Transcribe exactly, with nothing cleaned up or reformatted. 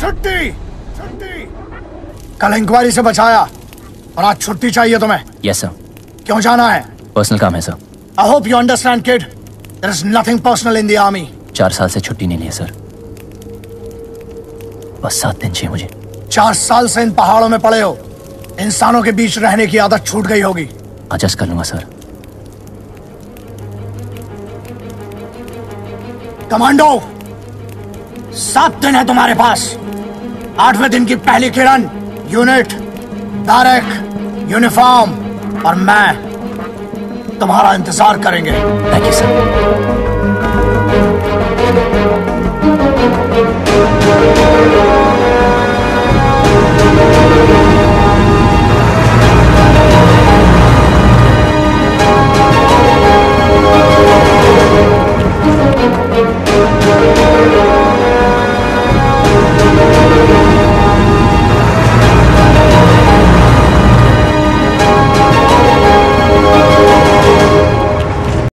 छुट्टी, छुट्टी। कल इंक्वायरी से बचाया और आज छुट्टी चाहिए तुम्हें? Yes sir. क्यों जाना है? पर्सनल काम है sir. I hope you understand kid, there is nothing personal in the army. चार साल से छुट्टी नहीं ली है सर, बस सात दिन चाहिए मुझे। चार साल से इन पहाड़ों में पड़े हो, इंसानों के बीच रहने की आदत छूट गई होगी। एडजस्ट कर लूंगा सर। कमांडो, सात दिन है तुम्हारे पास। आठवें दिन की पहली किरण, यूनिट, बैरक, यूनिफॉर्म और मैं तुम्हारा इंतजार करेंगे। Thank you sir.